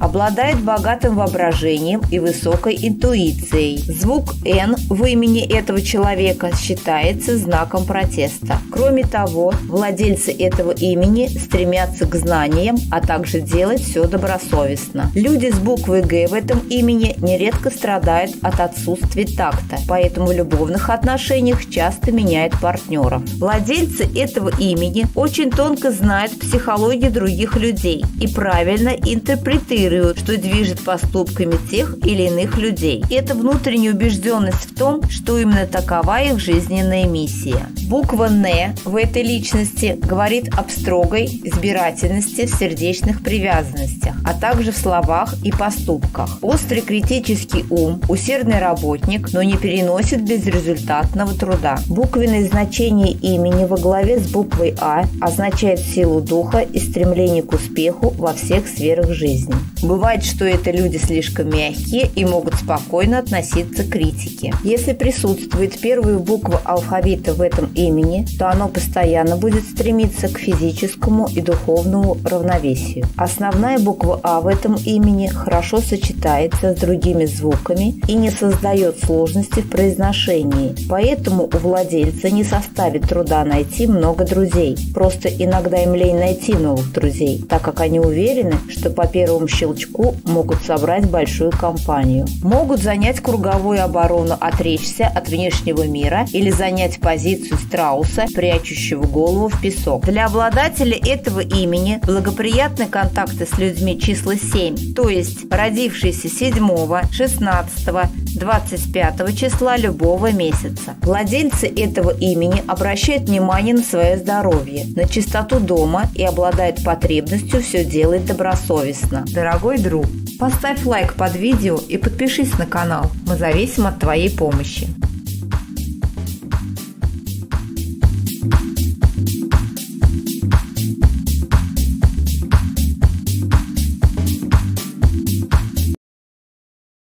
Обладает богатым воображением и высокой интуицией. Звук «Н» в имени этого человека считается знаком протеста. Кроме того, владельцы этого имени стремятся к знаниям, а также делать все добросовестно. Люди с буквой «Г» в этом имени нередко страдают от отсутствия такта, поэтому в любовных отношениях часто меняют партнеров. Владельцы этого имени очень тонко знают психологию других людей и правильно интерпретируют, что движет поступками тех или иных людей. Это внутренняя убежденность в том, что именно такова их жизненная миссия. Буква «Н» в этой личности говорит об строгой избирательности в сердечных привязанностях, а также в словах и поступках. Острый критический ум, усердный работник, но не переносит безрезультатного труда. Буквенное значение имени во главе с буквой «А» означает силу духа и стремление к успеху во всех сферах жизни. Бывает, что это люди слишком мягкие и могут спокойно относиться к критике. Если присутствует первая буква алфавита в этом имени, то оно постоянно будет стремиться к физическому и духовному равновесию. Основная буква «А» в этом имени хорошо сочетается с другими звуками и не создает сложности в произношении. Поэтому у владельца не составит труда найти много друзей. Просто иногда им лень найти новых друзей, так как они уверены, что по первому щелчку могут собрать большую компанию. Могут занять круговую оборону, отречься от внешнего мира или занять позицию страуса, прячущего голову в песок. Для обладателя этого имени благоприятны контакты с людьми числа 7, то есть родившиеся 7, 16, 25 числа любого месяца. Владельцы этого имени обращают внимание на свое здоровье, на чистоту дома и обладают потребностью все делать добросовестно. Дорогой друг, поставь лайк под видео и подпишись на канал. Мы зависим от твоей помощи.